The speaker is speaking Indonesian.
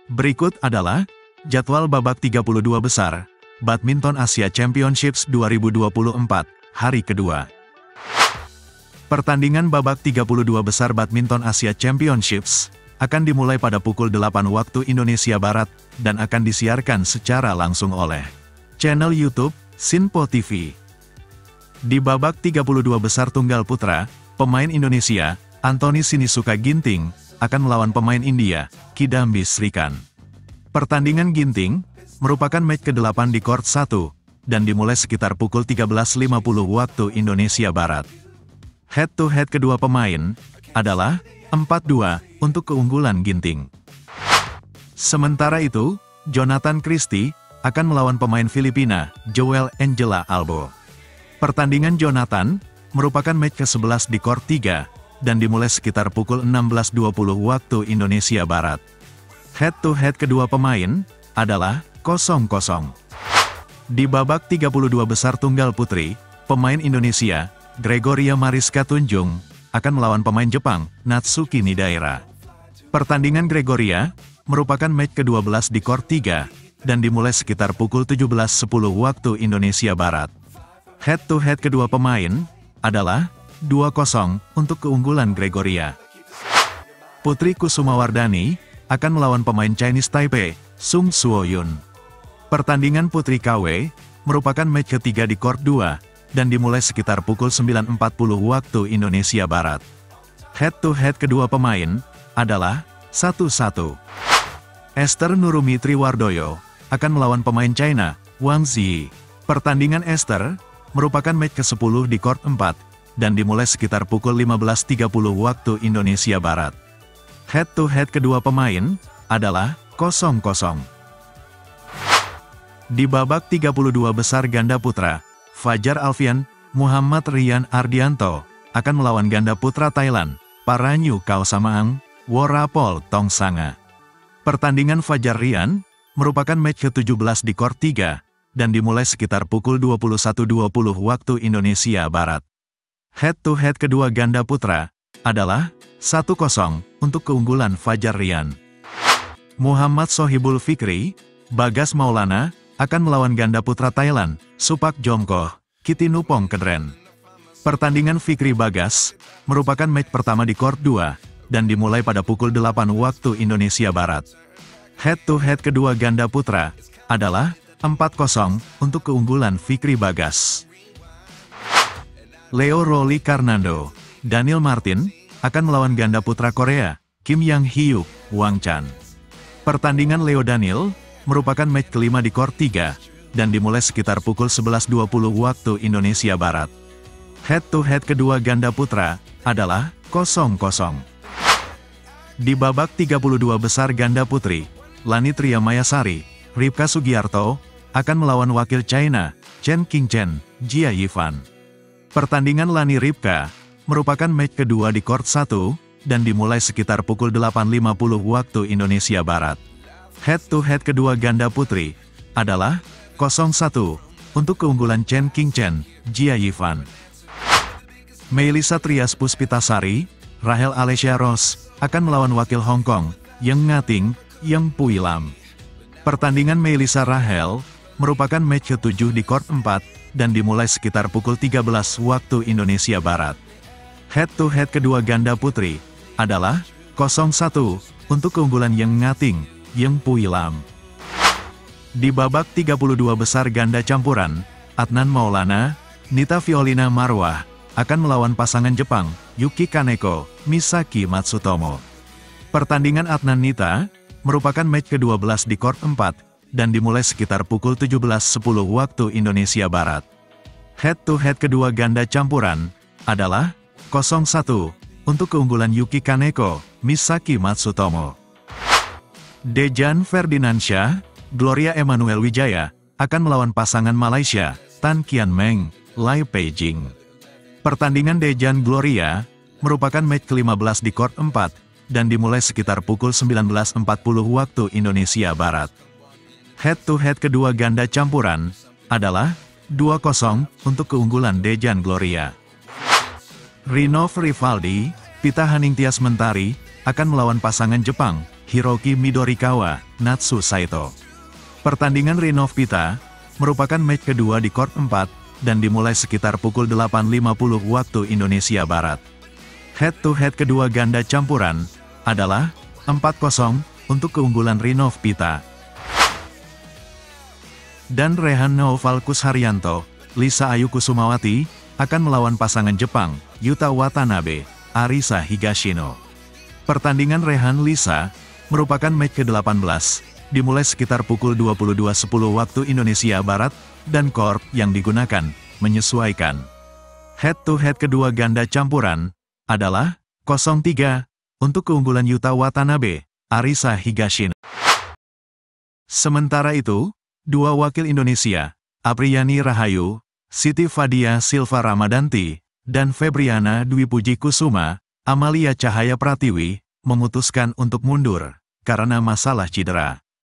Berikut adalah jadwal babak 32 besar Badminton Asia Championships 2024, hari kedua. Pertandingan babak 32 besar Badminton Asia Championships akan dimulai pada pukul 8 waktu Indonesia Barat dan akan disiarkan secara langsung oleh channel YouTube Sinpo TV. Di babak 32 besar tunggal putra, pemain Indonesia, Anthony Sinisuka Ginting, akan melawan pemain India, Kidambi Srikanth. Pertandingan Ginting merupakan match ke-8 di court 1, dan dimulai sekitar pukul 13.50 waktu Indonesia Barat. Head-to-head kedua pemain adalah 4-2 untuk keunggulan Ginting. Sementara itu, Jonathan Christie akan melawan pemain Filipina, Joel Angela Albo. Pertandingan Jonathan merupakan match ke-11 di court 3, dan dimulai sekitar pukul 16.20 waktu Indonesia Barat. Head-to-head kedua pemain adalah 0-0. Di babak 32 besar tunggal putri, pemain Indonesia, Gregoria Mariska Tunjung, akan melawan pemain Jepang, Natsuki Nidaira. Pertandingan Gregoria merupakan match ke-12 di court 3, dan dimulai sekitar pukul 17.10 waktu Indonesia Barat. Head-to-head kedua pemain adalah 2-0 untuk keunggulan Gregoria. Putri Kusumawardhani akan melawan pemain Chinese Taipei, Sung Suo-yun. Pertandingan Putri KW merupakan match ketiga di court 2, dan dimulai sekitar pukul 9.40 waktu Indonesia Barat. Head-to-head kedua pemain adalah 1-1. Esther Nurumi Triwardoyo akan melawan pemain China, Wang Ziyi. Pertandingan Esther merupakan match ke-10 di court 4, dan dimulai sekitar pukul 15.30 waktu Indonesia Barat. Head-to-head kedua pemain adalah 0-0. Di babak 32 besar ganda putra, Fajar Alfian, Muhammad Rian Ardianto, akan melawan ganda putra Thailand, Paranyu Kaosamaang, Worapol Tongsanga. Pertandingan Fajar Rian merupakan match ke-17 di court 3, dan dimulai sekitar pukul 21.20 waktu Indonesia Barat. Head-to-head kedua ganda putra adalah 1-0 untuk keunggulan Fajar Rian. Muhammad Sohibul Fikri, Bagas Maulana, akan melawan ganda putra Thailand, Supak Jomkoh, Kitinupong Kedren. Pertandingan Fikri Bagas merupakan match pertama di court 2, dan dimulai pada pukul 8 waktu Indonesia Barat. Head-to-head kedua ganda putra adalah 4-0 untuk keunggulan Fikri Bagas. Leo Rolly Karnando, Daniel Martin, akan melawan ganda putra Korea, Kim Yang Hyuk, Wang Chan. Pertandingan Leo Daniel merupakan match kelima di court 3, dan dimulai sekitar pukul 11.20 waktu Indonesia Barat. Head-to-head kedua ganda putra adalah 0-0. Di babak 32 besar ganda putri, Lani Tria Mayasari, Ripka Sugiarto, akan melawan wakil China, Chen Qingchen, Jia Yifan. Pertandingan Lani Ripka merupakan match kedua di court 1, dan dimulai sekitar pukul 8.50 waktu Indonesia Barat. Head-to-head kedua ganda putri adalah 0-1 untuk keunggulan Chen Qingchen, Jia Yifan. Melissa Trias Puspitasari, Rahel Alessia Ross, akan melawan wakil Hong Kong, Yang Ngating, Yang Pui Lam. Pertandingan Melissa Rahel merupakan match ke-7 di court 4, dan dimulai sekitar pukul 13 waktu Indonesia Barat. Head-to-head kedua ganda putri adalah 0-1 untuk keunggulan Yang Ngating, Yang Pui Lam. Di babak 32 besar ganda campuran, Adnan Maulana, Nita Violina Marwah, akan melawan pasangan Jepang, Yuki Kaneko, Misaki Matsutomo. Pertandingan Adnan Nita merupakan match ke-12 di court 4, dan dimulai sekitar pukul 17.10 waktu Indonesia Barat. Head-to-head kedua ganda campuran adalah 0-1 untuk keunggulan Yuki Kaneko, Misaki Matsutomo. Dejan Ferdinandsyah, Gloria Emmanuel Wijaya, akan melawan pasangan Malaysia, Tan Kian Meng, Lai Peijing. Pertandingan Dejan Gloria merupakan match ke-15 di court 4, dan dimulai sekitar pukul 19.40 waktu Indonesia Barat. Head-to-head kedua ganda campuran adalah 2-0 untuk keunggulan Dejan Gloria. Rinov Rivaldi, Pita Haningtyas Mentari, akan melawan pasangan Jepang, Hiroki Midorikawa, Natsu Saito. Pertandingan Ring of Pita merupakan match kedua di court 4 dan dimulai sekitar pukul 8.50 waktu Indonesia Barat. Head-to-head kedua ganda campuran adalah 4-0 untuk keunggulan Ring of Pita. Dan Rehan Novalkus Haryanto, Lisa Ayu Kusumawati, akan melawan pasangan Jepang, Yuta Watanabe, Arisa Higashino. Pertandingan Rehan-Lisa merupakan match ke-18, dimulai sekitar pukul 22.10 waktu Indonesia Barat, dan court yang digunakan menyesuaikan. Head-to-head kedua ganda campuran adalah 0-3 untuk keunggulan Yuta Watanabe, Arisa Higashino. Sementara itu, dua wakil Indonesia, Apriyani Rahayu, Siti Fadia Silva Ramadanti, dan Febriana Dwi Puji Kusuma, Amalia Cahaya Pratiwi, memutuskan untuk mundur karena masalah cedera.